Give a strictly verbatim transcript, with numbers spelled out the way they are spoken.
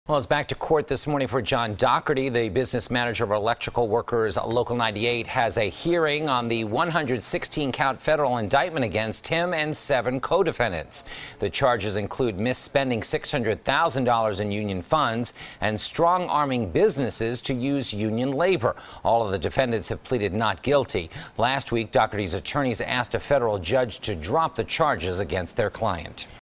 Well, it's back to court this morning for John Dougherty. The business manager of Electrical Workers Local ninety-eight has a hearing on the one hundred sixteen count federal indictment against him and seven co-defendants. The charges include misspending six hundred thousand dollars in union funds and strong-arming businesses to use union labor. All of the defendants have pleaded not guilty. Last week, Dougherty's attorneys asked a federal judge to drop the charges against their client.